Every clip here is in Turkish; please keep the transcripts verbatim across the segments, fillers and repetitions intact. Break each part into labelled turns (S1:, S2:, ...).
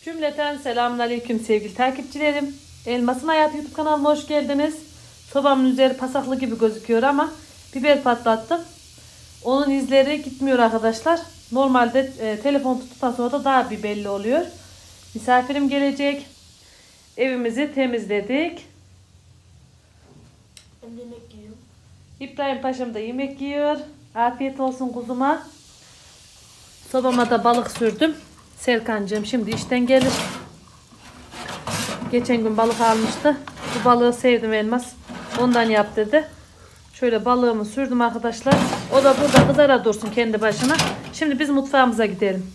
S1: Cümleten selamünaleyküm sevgili takipçilerim. Elmas'ın Hayatı YouTube kanalıma hoş geldiniz. Sobamın üzeri pasaklı gibi gözüküyor ama biber patlattım. Onun izleri gitmiyor arkadaşlar. Normalde e, telefon tuttuktan sonra da daha bir belli oluyor. Misafirim gelecek. Evimizi temizledik.
S2: Ben de yemek yiyorum.
S1: İbrahim Paşam da yemek yiyor. Afiyet olsun kuzuma. Sobama da balık sürdüm. Serkancığım şimdi işten gelir. Geçen gün balık almıştı. Bu balığı sevdim Elmas. Ondan yap dedi. Şöyle balığımı sürdüm arkadaşlar. O da burada kızara dursun kendi başına. Şimdi biz mutfağımıza gidelim.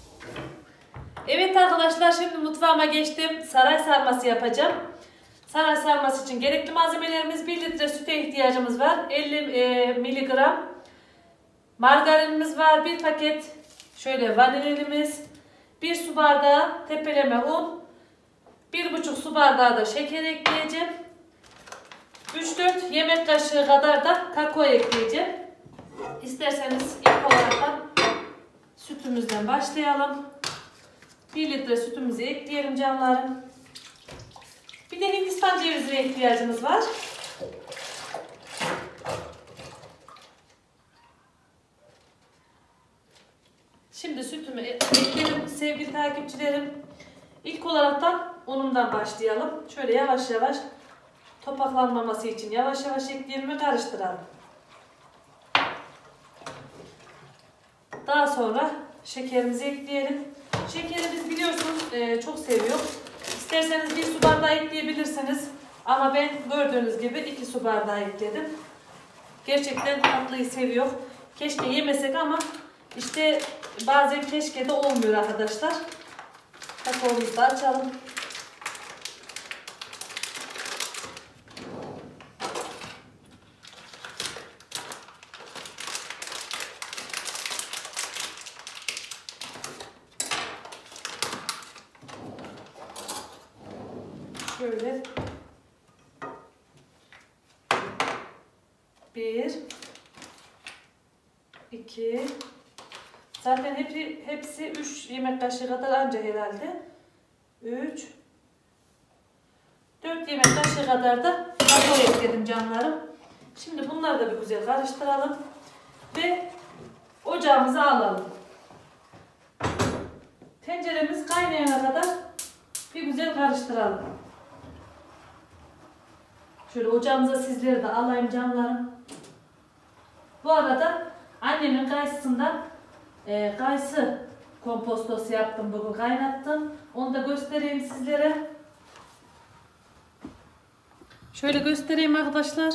S1: Evet arkadaşlar, şimdi mutfağıma geçtim. Saray sarması yapacağım. Saray sarması için gerekli malzemelerimiz: bir litre süte ihtiyacımız var. elli miligram margarinimiz var. Bir paket şöyle vanilimiz. bir su bardağı tepeleme un. bir buçuk su bardağı da şeker ekleyeceğim. üç dört yemek kaşığı kadar da kakao ekleyeceğim. İsterseniz ilk olarak sütümüzden başlayalım. bir litre sütümüzü ekleyelim canlarım. Bir de Hindistan cevizine ihtiyacımız var. Şimdi sütümü ekleyelim sevgili takipçilerim. İlk olarak da unumdan başlayalım. Şöyle yavaş yavaş, topaklanmaması için yavaş yavaş ekleyelim ve karıştıralım. Daha sonra şekerimizi ekleyelim. Şekeri biz biliyorsunuz e, çok seviyor. İsterseniz bir su bardağı ekleyebilirsiniz. Ama ben gördüğünüz gibi iki su bardağı ekledim. Gerçekten tatlıyı seviyor. Keşke yemesek ama işte bazen keşke de olmuyor arkadaşlar. Kakaomuzu da açalım. Şöyle bir iki zaten hepsi, hepsi üç yemek kaşığı kadar anca herhalde. üç dört yemek kaşığı kadar da kakao ekledim canlarım. Şimdi bunları da bir güzel karıştıralım ve ocağımıza alalım. Tenceremiz kaynayana kadar bir güzel karıştıralım. Şöyle ocağımıza sizleri de alayım canlarım. Bu arada annemin kayısından e, kayısı kompostosu yaptım, bugün kaynattım. Onu da göstereyim sizlere. Şöyle göstereyim arkadaşlar.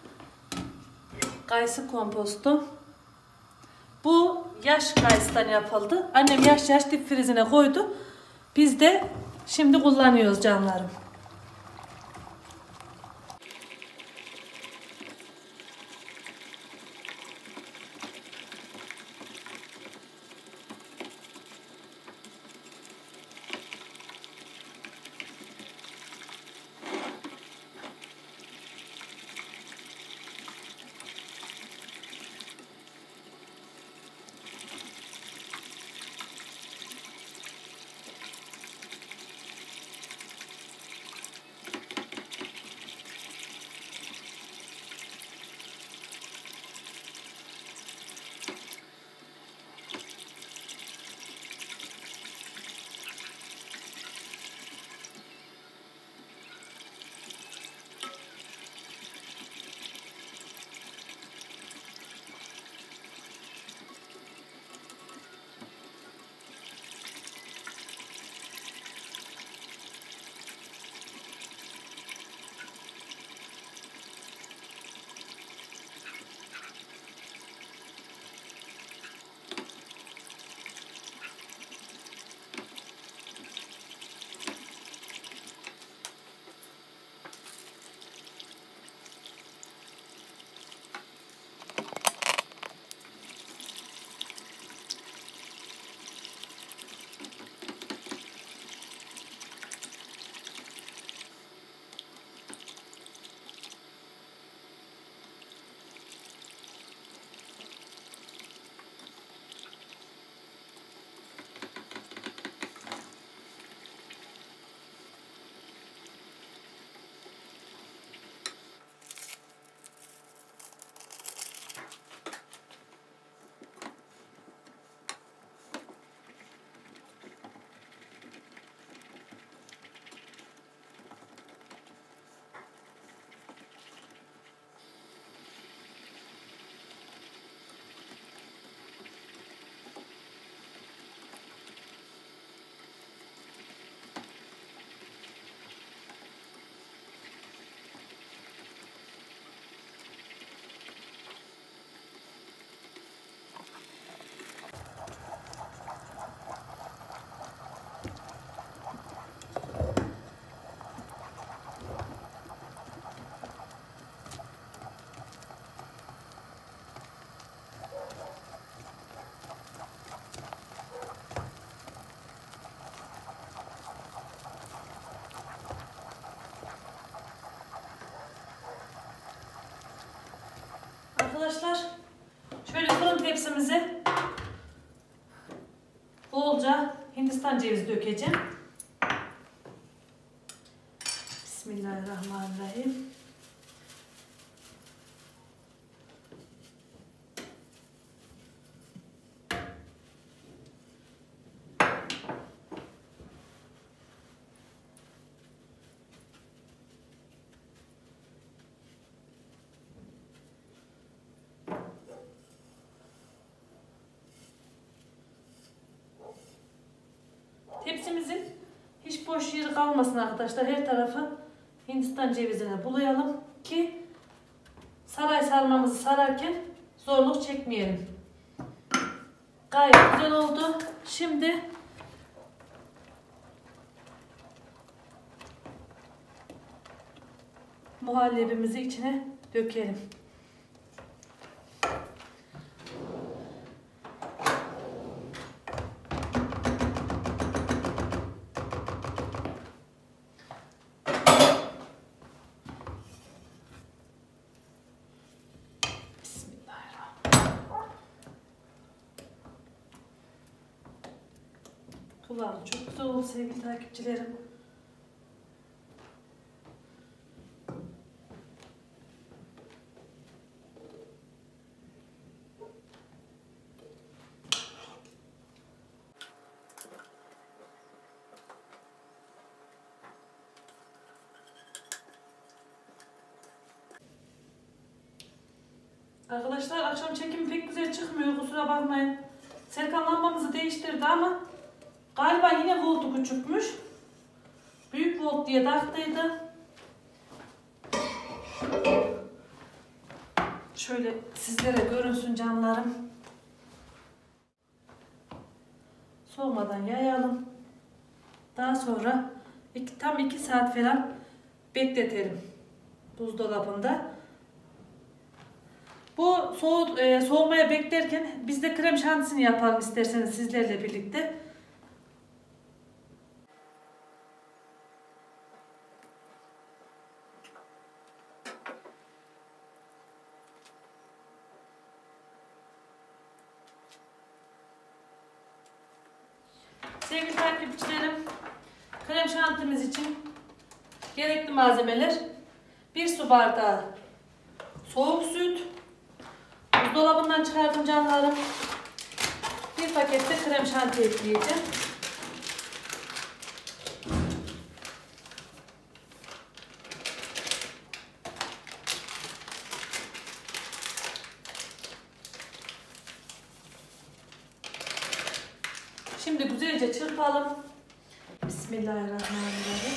S1: Kayısı kompostu. Bu yaş kayısıdan yapıldı. Annem yaş yaş dip frizine koydu. Biz de şimdi kullanıyoruz canlarım. arkadaşlar. Şöyle fırın tepsimize bolca Hindistan cevizi dökeceğim. Bismillahirrahmanirrahim. Tepsimizin hiç boş yeri kalmasın arkadaşlar. Her tarafı Hindistan cevizine bulayalım ki saray sarmamızı sararken zorluk çekmeyelim. Gayet güzel oldu. Şimdi muhallebimizi içine dökelim. Kıvamı çok güzel oldu sevgili takipçilerim. Arkadaşlar akşam çekim pek güzel çıkmıyor, kusura bakmayın. Serkan lambamızı değiştirdi ama galiba yine voltu küçükmüş. Büyük volt diye taktıydı. Şöyle sizlere görünsün canlarım. Soğumadan yayalım. Daha sonra iki, tam iki saat falan bekletelim buzdolabında. Bu soğut, e, soğumaya beklerken biz de krem şantisini yapalım isterseniz sizlerle birlikte. Sevgili takipçilerim, krem şantimiz için gerekli malzemeler: bir su bardağı soğuk süt, buzdolabından çıkardım canlarım. Bir pakette krem şanti ekleyeceğim. Şimdi güzelce çırpalım. Bismillahirrahmanirrahim.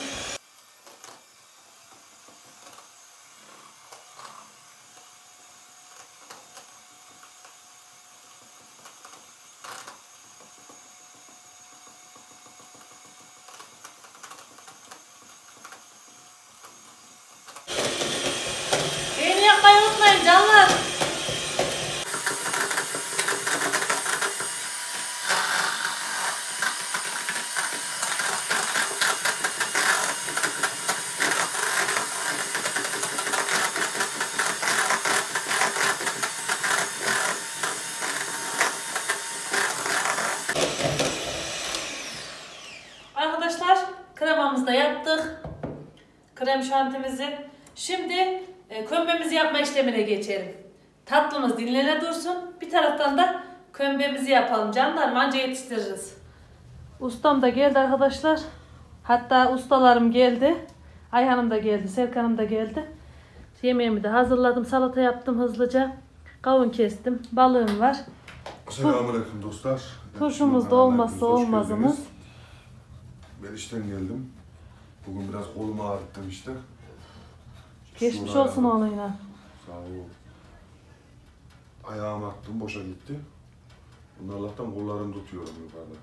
S1: Beni yakmayı unutmayın canlar. Arkadaşlar kremamızı da yaptık. Krem şantimizi. Şimdi e, kömbemizi yapma işlemine geçelim. Tatlımız dinlene dursun. Bir taraftan da kömbemizi yapalım. Canlarım anca yetiştiririz. Ustam da geldi arkadaşlar. Hatta ustalarım geldi. Ayhan'ım da geldi. Serkan'ım da geldi. Yemeğimi de hazırladım. Salata yaptım hızlıca. Kavun kestim. Balığım var.
S2: Selamünaleyküm dostlar.
S1: Turşumuz da olmazsa olmazımız.
S2: Ben işten geldim. Bugün biraz kolumu ağrıttım işte.
S1: Geçmiş
S2: Şuraya
S1: olsun oğluyla.
S2: Sağ ol. Ayağımı attım, boşa gitti. Bunlar Allah'tan kollarımı tutuyorum yukarıda.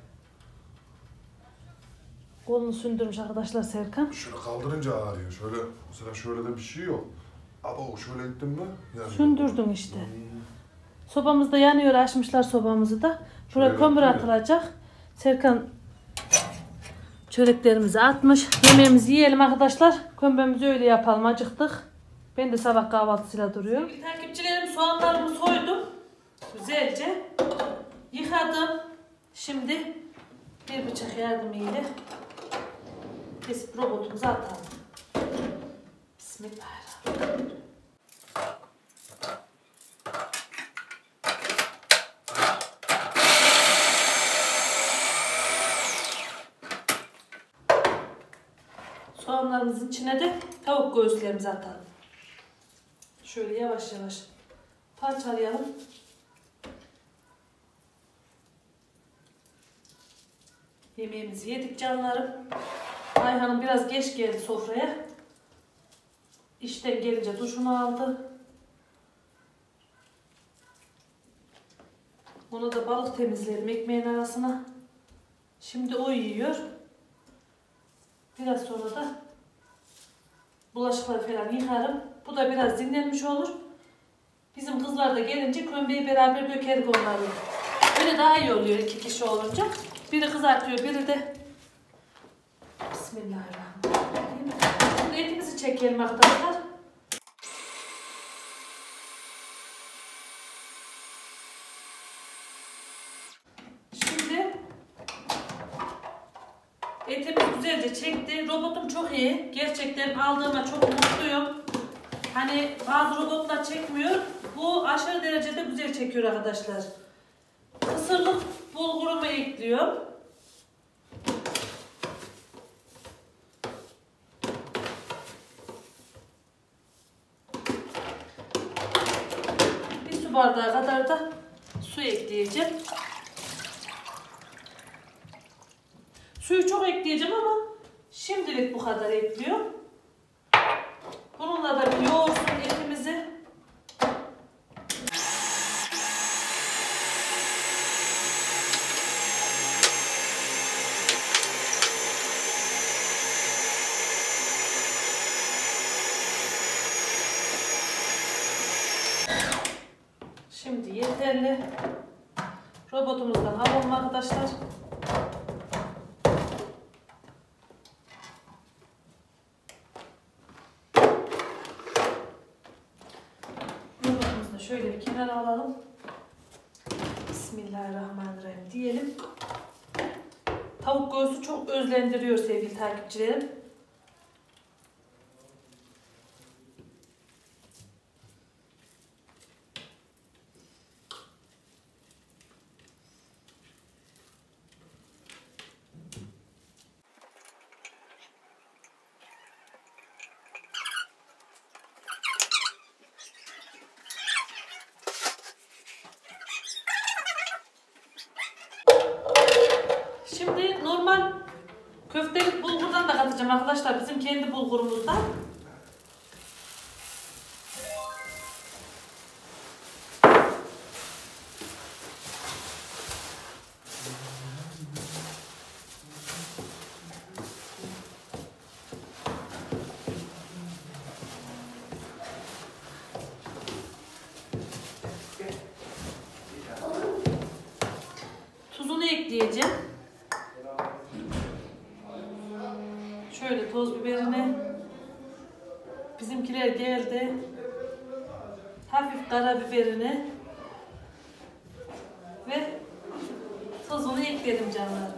S1: Kolunu sündürmüş arkadaşlar Serkan.
S2: Şöyle kaldırınca ağrıyor. Şöyle, mesela şöyle de bir şey yok. Ama şöyle gittim mi? Yani
S1: Sündürdün işte.
S2: Hmm.
S1: Sobamız da yanıyor, açmışlar sobamızı da. Buraya
S2: Şöyle
S1: kömür
S2: yaptım ya.
S1: atılacak. Serkan çöreklerimizi atmış. Yemeğimizi yiyelim arkadaşlar. Kömbemizi öyle yapalım, acıktık. Ben de sabah kahvaltısıyla duruyor. Takipçilerim soğanlarımı soydum. Güzelce yıkadım. Şimdi bir bıçak yardımıyla kesip robotumuza atalım. Bismillahirrahmanirrahim. Soğanlarımızın içine de tavuk göğüslerimizi atalım. Şöyle yavaş yavaş parçalayalım. Yemeğimizi yedik canlarım. Ayhan'ım biraz geç geldi sofraya. İşten gelince duşunu aldı. Ona da balık temizleyelim ekmeğin arasına. Şimdi o yiyor. Biraz sonra da bulaşıkları falan yıkarım. Bu da biraz dinlenmiş olur. Bizim kızlar da gelince kömbeyi beraber dökerik onları. Böyle daha iyi oluyor iki kişi olunca. Biri kızartıyor, biri de Bismillahirrahmanirrahim. Şimdi etimizi çekelim arkadaşlar. Şimdi etimiz güzelce çekti. Robotum çok iyi. Gerçekten aldığıma çok mutluyum. Hani bazı robotlar çekmiyor. Bu aşırı derecede güzel çekiyor arkadaşlar. Kısırlık bulgurumu ekliyor. Bir su bardağı kadar da su ekleyeceğim. Suyu çok ekleyeceğim ama şimdilik bu kadar ekliyorum. Bununla da bir yoğursun etimizi. Şimdi yeterli. Robotumuzdan alalım arkadaşlar. Robotumuzu da şöyle bir kenara alalım. Bismillahirrahmanirrahim diyelim. Tavuk göğsü çok özlendiriyor sevgili takipçilerim. Şimdi normal köftelik bulgurdan da katacağım arkadaşlar. Bizim kendi bulgurumuzdan. Tuzunu ekleyeceğim. Şöyle toz biberini. Bizimkiler geldi. Hafif karabiberini ve tuzunu ekledim canlarım.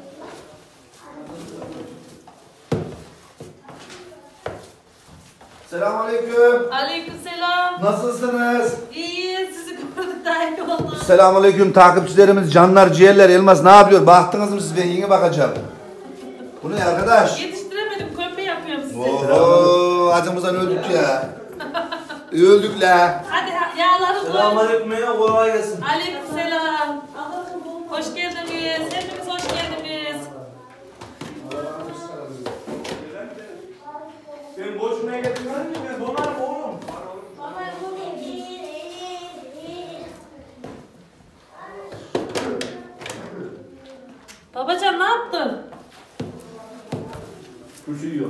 S3: Selamünaleyküm.
S1: Aleykümselam.
S3: Nasılsınız?
S1: İyi, sizi gördük daha iyi oldu.
S3: Selamünaleyküm takipçilerimiz, canlar, ciğerler, Elmas ne yapıyor? Baktınız mı siz? Ben yine bakacağım. Bu ne arkadaş?
S1: Yetiştiremedim, kömbe yapıyorum size.
S3: Ooo, acımızdan öldük ya. Öldük la.
S1: Hadi yağları koy.
S4: Selamünaleyküm ya, kolay gelsin.
S1: Aleykümselam. Hoş geldiniz. Hepiniz hoş geldiniz.
S4: Ben boşuna getirmedim ki, ben donarım oğlum.
S1: Babacan ne yaptın?
S4: Turşu yiyor.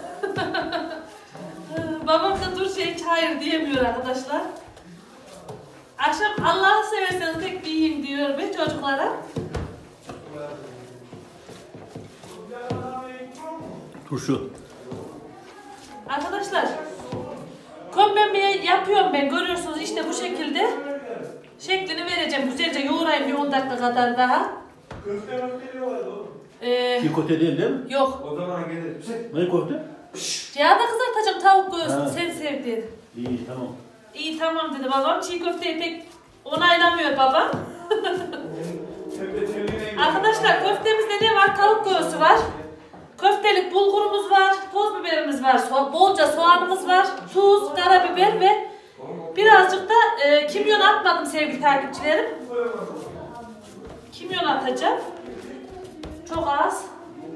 S1: Babam da dur şey hiç hayır diyemiyor arkadaşlar. Akşam Allah'ı severseniz tek bir yiyin diyor be çocuklara.
S4: Turşu.
S1: Arkadaşlar kömbemi yapıyorum ben, görüyorsunuz işte bu şekilde şeklini vereceğim. Güzelce yoğurayım bir on dakika kadar daha.
S4: Köfte köfte diyorlar oğlum.
S1: Ee,
S5: Çiğ köfte değil değil mi?
S1: yok.
S4: O zaman gelir.
S5: Ne köfte?
S1: Yağda kızartacağım tavuk göğsünü.
S5: Ha.
S1: Sen sevdiğin.
S5: İyi tamam.
S1: İyi tamam dedi babam. Çiğ köfteyi pek onaylamıyor babam.
S4: Köfte söyleyeyim.
S1: Arkadaşlar köftemizde ne var? Tavuk göğsü var. Köftelik bulgurumuz var. Toz biberimiz var. So bolca soğanımız var. Tuz, karabiber ve birazcık da e, kimyon atmadım sevgili takipçilerim. Kimyon atacağım. Çok az.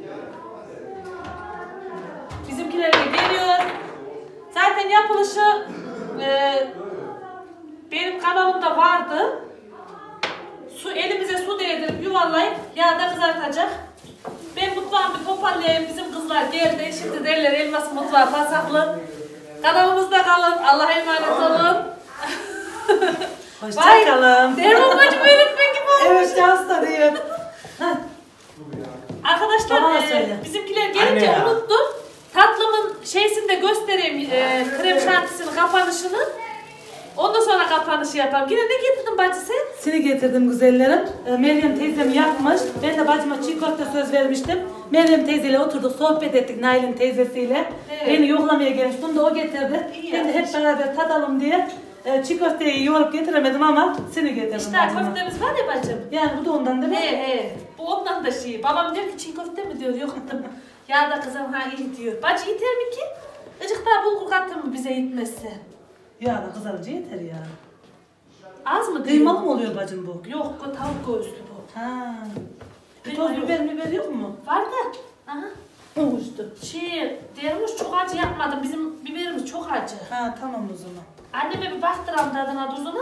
S1: Bizimkiler de geliyor. Zaten yapılışı e, benim kanalımda vardı. Su elimize su değdirip yuvarlayıp yağda kızartacak. Ben mutfağımı toparlayayım. Bizim kızlar geldi. Şimdi derler Elmas Mutfağı pasaklı. Kanalımızda kalın. Allah'a emanet olun.
S6: Hoşçakalın.
S1: Derman bacım öğretmen gibi olmuş.
S6: Evet, hasta diyor.
S1: Arkadaşlar
S6: Bana
S1: e,
S6: söyle.
S1: bizimkiler gelince
S4: Anne ya.
S1: unuttum. Tatlımın şeysini de göstereyim. E, krem şantisinin kapanışını. Ondan sonra kapanışı yapalım. Yine ne getirdin bacı sen?
S6: Seni getirdim güzellerim. Ee, Meryem teyzem yapmış. Ben de bacıma çiğ köfte söz vermiştim. Meryem teyzeyle oturduk, sohbet ettik Nail'in teyzesiyle.
S1: Evet.
S6: Beni yoklamaya gelmiş. Bunu da o getirdi.
S1: İyi
S6: ben de hep
S1: yapmış.
S6: beraber tadalım diye e, çiğ köfteyi yoğurup getiremedim ama seni getirdim.
S1: İşte
S6: bacıma.
S1: köftemiz var ya bacım.
S6: Yani bu da ondan değil mi?
S1: He he. Bu ondan da şey. Babam diyor ki çiğ köfte mi diyor. Yok yağda kızım ha iyi diyor. Bacı yeter mi ki? Icık daha bulgur kattın mı bize yetmezse?
S6: Ya da kızarınca yeter ya.
S1: Az mı diyor?
S6: Kıymalı mı oluyor bacım bu?
S1: Yok o tavuk göğüslü bu.
S6: Ha. Bir
S1: Kıyma
S6: toz
S1: yok.
S6: biber biber yok mu?
S1: Var da. Aha.
S6: Olmuştu.
S1: Şey dermiş çok acı yapmadım. Bizim biberimiz çok acı.
S6: Ha tamam o zaman.
S1: Anneme bir baktıram tadına tuzuna.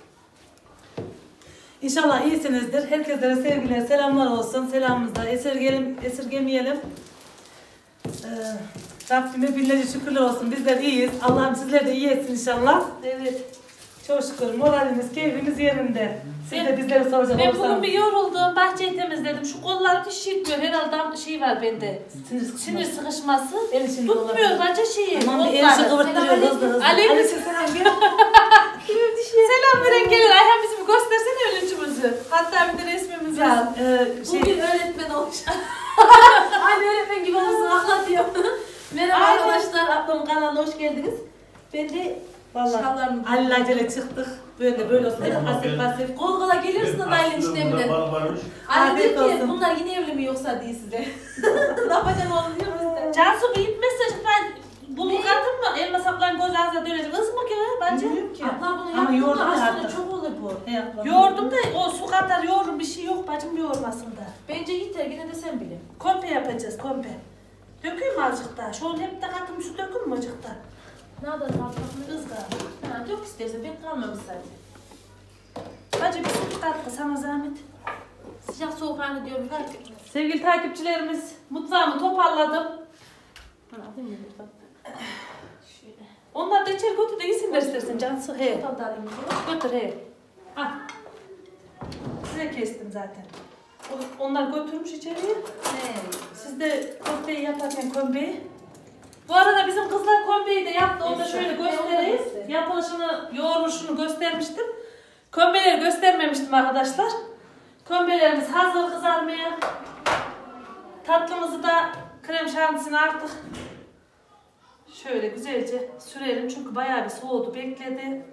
S6: İnşallah iyisinizdir. Herkese sevgiler, selamlar olsun. Selamımızda esirgeyelim, esirgemeyelim. Ee, Rabbime binlerce şükürler olsun. Bizler iyiyiz. Allah'ım sizler de iyi etsin inşallah.
S1: Evet.
S6: Çok şükür. Moralimiz, keyfimiz yerinde. Siz
S1: Ben-
S6: de bizleri soracak
S1: Ben bugün
S6: olursanız.
S1: bir yoruldum. Bahçeyi temizledim. Şu kollar hiç şişmiyor. Herhalde şey var bende.
S6: Sinir sıkışması.
S1: Sinir sıkışması.
S6: El içinde
S1: Tutmuyor
S6: olabilir.
S1: bacı şeyi.
S6: Aman bir
S1: kolları.
S6: el kıvırttırıyor hızlı hızlı.
S1: Aleyküm
S6: Aleykümselam, gel.
S1: Selam veren gelir. Ayhan bizi bir göstersene ölüncümüzü. Hatta bir de resmimizi al.
S6: Ee, şey,
S7: Bugün öğretmen olmuş. Aynı öğretmen gibi olsun anlatıyor. Merhaba
S1: Aynen.
S7: arkadaşlar, ablamın kanalına hoş geldiniz. Ben de
S6: vallahi
S7: şallarını
S6: alelacele çıktık. Böyle böyle olsun. Hep pasif pasif.
S7: kol kola gelirsin de Nail'in işlemine.
S5: Bana varmış.
S7: Anne
S6: Afiyet
S7: diyor ki
S6: olsun.
S7: bunlar yine evli mi yoksa diye size. Ne yapacaksın oğlum diyor bizde.
S1: Cansu bir gitmezse ben bulgur attım mı? Elma saplan göz ağzına dönecek. Is mı ki bence?
S6: Bilmiyorum ki.
S7: Abla bunu
S6: Ama yoğurdum
S7: yaptığında
S6: ya
S7: aslında
S6: hatta.
S7: çok olur bu.
S6: Hey ablam.
S1: Yoğurdum da o su kadar yoğurum bir şey yok bacım yoğurmasında.
S7: Bence yeter yine de sen bile.
S1: Kompe yapacağız kompe. Dökeyim mi azıcık daha? Şu an hep de katım su dökün mü azıcık daha?
S7: Nereden kalkmasını
S1: Kız galiba.
S7: Ha, dök istersen ben kalmamış zaten.
S1: Bacı bir su katkı sana zahmet.
S7: Sıcak soğuk aynı diyorum fark etmez.
S1: Sevgili takipçilerimiz mutfağımı toparladım.
S7: Ha, değil mi? Bak. Şöyle.
S1: Onlar da içeri götür de yesinler istersen Cansu. He.
S7: Tam da alayım bunu.
S1: Götür he. Al. Size kestim zaten. O- Onlar götürmüş içeriye.
S7: He.
S1: Siz de köfteyi yaparken kombeyi. Bu arada bizim kızlar kombeyi de yaptı. Onu da şöyle göstereyim. Yapılışını, yoğuruluşunu göstermiştim. Kömbeleri göstermemiştim arkadaşlar. Kömbelerimiz hazır kızarmaya. Tatlımızı da krem şantisini artık şöyle güzelce sürelim. Çünkü bayağı bir soğudu, bekledi.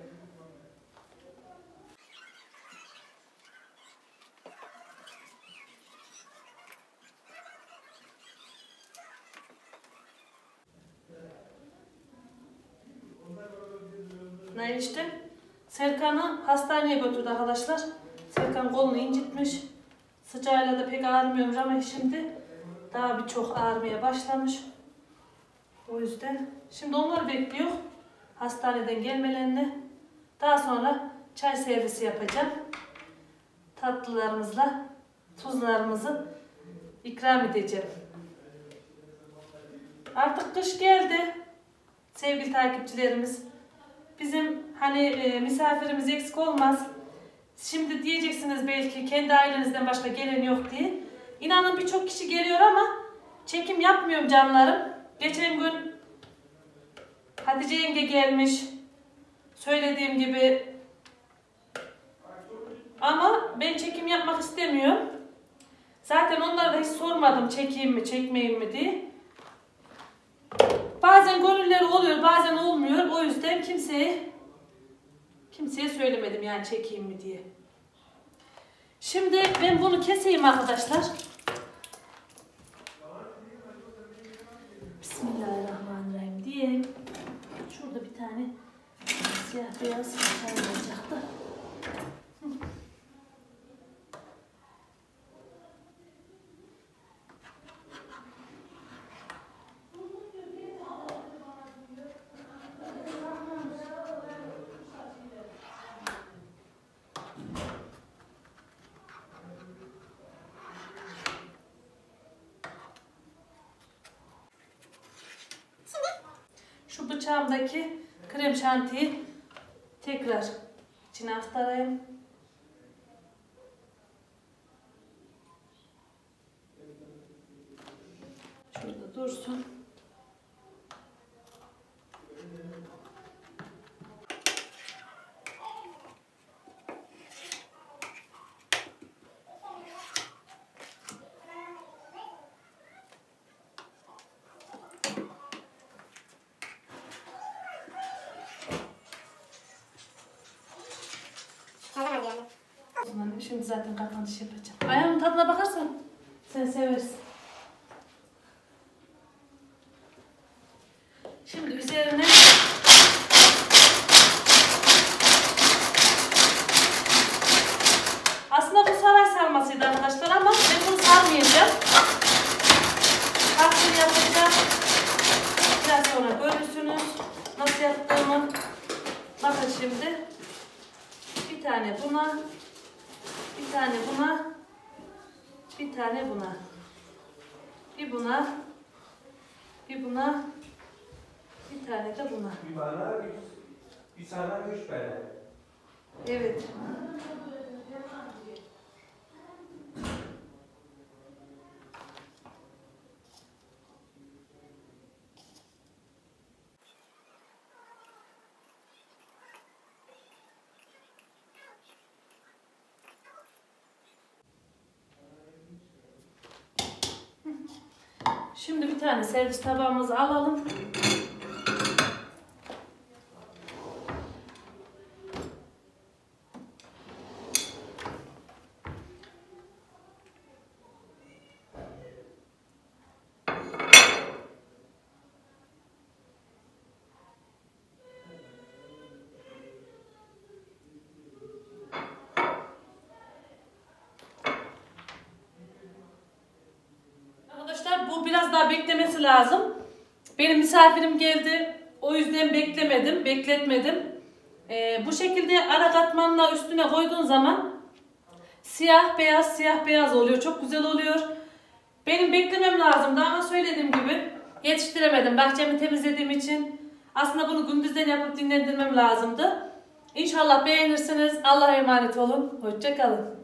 S1: Nail işte Serkan'ı hastaneye götürdü arkadaşlar. Serkan kolunu incitmiş. Sıcağıyla da pek ağrımıyormuş ama şimdi daha birçok ağrımaya başlamış. O yüzden şimdi onları bekliyor. Hastaneden gelmelerini. Daha sonra çay servisi yapacağım. Tatlılarımızla tuzlarımızı ikram edeceğim. Artık kış geldi. Sevgili takipçilerimiz. Bizim hani e, misafirimiz eksik olmaz. Şimdi diyeceksiniz belki kendi ailenizden başka gelen yok diye. İnanın birçok kişi geliyor ama çekim yapmıyorum canlarım. Geçen gün Hatice yenge gelmiş. Söylediğim gibi. Ama ben çekim yapmak istemiyorum. Zaten onlara da hiç sormadım çekeyim mi çekmeyeyim mi diye. Bazen gönülleri oluyor, bazen olmuyor. O yüzden kimseye kimseye söylemedim yani çekeyim mi diye. Şimdi ben bunu keseyim arkadaşlar. Bismillahirrahmanirrahim diyeyim. Şurada bir tane siyah beyaz çay olacaktı. Şu bıçağımdaki krem şantiyi tekrar içine aktarayım. Şurada dursun. Şimdi zaten kapanış yapacağım. Ayağımın tadına bakarsan sen seversin. Şimdi üzerine aslında bu saray sarmasıydı arkadaşlar ama ben bunu sarmayacağım. Farklı yapacağım. Biraz sonra görürsünüz nasıl yaptığımı. Bakın şimdi bir tane buna, bir tane buna, bir tane buna, bir buna, bir buna, bir tane de buna.
S4: Bir bana, bir, bir sana, üç bana.
S1: Evet. Şimdi bir tane servis tabağımızı alalım. Bu biraz daha beklemesi lazım. Benim misafirim geldi. O yüzden beklemedim, bekletmedim. Ee, bu şekilde ara katmanla üstüne koyduğun zaman siyah beyaz siyah beyaz oluyor. Çok güzel oluyor. Benim beklemem lazımdı ama söylediğim gibi yetiştiremedim. Bahçemi temizlediğim için aslında bunu gündüzden yapıp dinlendirmem lazımdı. İnşallah beğenirsiniz. Allah'a emanet olun. Hoşça kalın.